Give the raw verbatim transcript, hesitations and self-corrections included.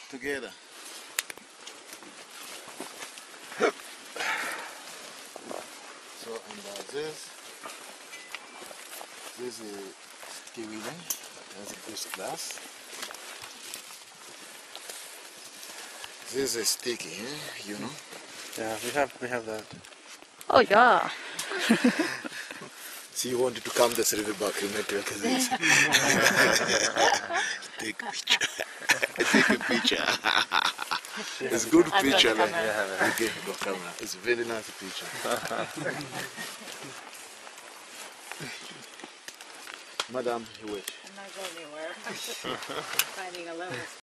together. So, and uh, this, this is kiwi, that's a fish glass. This is sticky, eh? You know? Yeah, we have we have that. Oh yeah. So you wanted to come this river back, you met with this. Take a picture. Take a picture. It's a good I've got picture. the Like, camera. okay, got camera. It's a very nice picture. Madam, you wait. I'm not going anywhere. Finding a level.